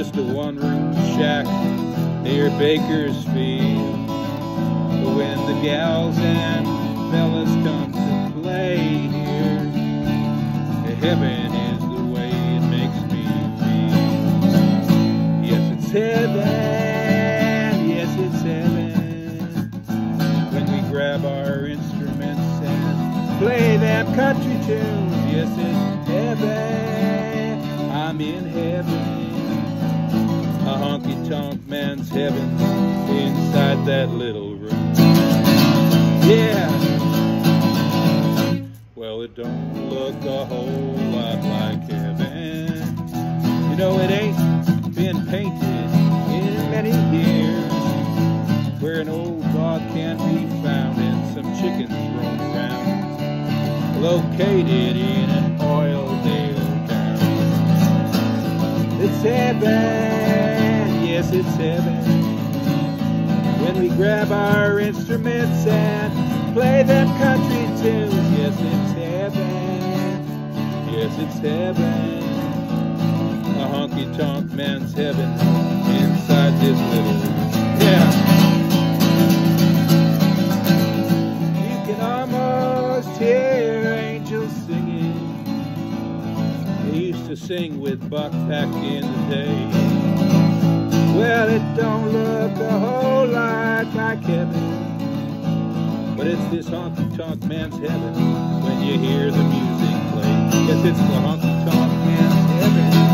just a one-room shack near Bakersfield. But when the gals and fellas come to play here, heaven is the way it makes me feel. Yes, it's heaven, yes, it's heaven, when we grab our instruments and play them country tunes. Yes, it's heaven, I'm in heaven, a honky-tonk man's heaven, inside that little room. Yeah, well, it don't look a whole lot like heaven. You know, it ain't been painted in many years, where an old dog can't be found and some chickens roam around, located in an Oildale town. It's heaven, yes, it's heaven, when we grab our instruments and play them country tunes. Yes, it's heaven, yes, it's heaven, a honky-tonk man's heaven, inside this little room. Yeah. You can almost hear angels singing. They used to sing with Buck back in the day. Well, it don't look a whole lot like heaven, but it's this honky-tonk man's heaven when you hear the music play. Yes, it's the honky-tonk man's heaven.